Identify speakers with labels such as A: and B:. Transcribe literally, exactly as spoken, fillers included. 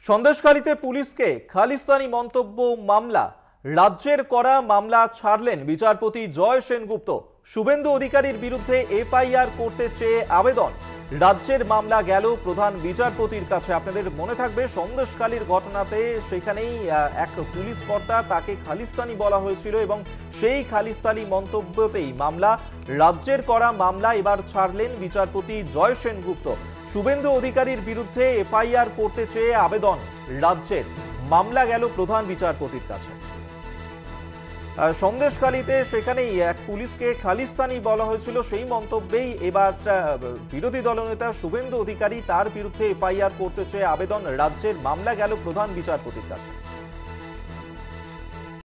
A: সন্দেশখালীতে পুলিশকে খালিস্তানি মন্তব্য মামলা, রাজ্যের করা মামলা ছাড়লেন বিচারপতি জয় সেনগুপ্ত। শুভেন্দু অধিকারীর বিরুদ্ধে এফআইআর করতে চেয়ে আবেদন, রাজ্যের মামলা গেল প্রধান বিচারপতির কাছে। আপনাদের মনে থাকবে সন্দেশখালীর ঘটনাতে সেখানেই এক পুলিশ কর্তা, তাকে খালিস্তানি বলা হয়েছিল এবং সেই খালিস্তানি মন্তব্যতেই মামলা, রাজ্যের করা মামলা এবার ছাড়লেন বিচারপতি জয় সেনগুপ্ত। শুভেন্দু অধিকারীর বিরুদ্ধে এফআইআর করতে চেয়ে আবেদন, রাজ্যের মামলা গেল প্রধান বিচারপতির কাছে। সন্দেশখালীতে সেখানেই এক পুলিশকে খালিস্তানি বলা হয়েছিল, সেই মন্তব্যেই এবার বিরোধী দলনেতা শুভেন্দু অধিকারী, তার বিরুদ্ধে এফআইআর করতে চেয়ে আবেদন, রাজ্যের মামলা গেল প্রধান বিচারপতির কাছে।